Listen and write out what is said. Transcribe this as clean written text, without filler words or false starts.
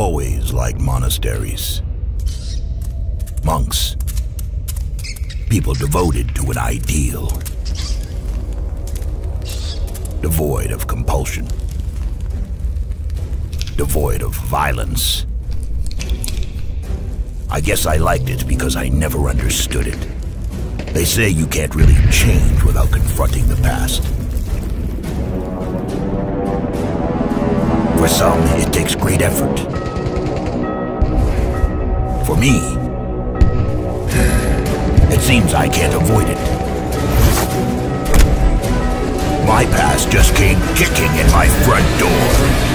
always liked monasteries. Monks. People devoted to an ideal. Devoid of compulsion. Devoid of violence. I guess I liked it because I never understood it. They say you can't really change without confronting the past. For some, it takes great effort. For me, it seems I can't avoid it. My past just came kicking in my front door.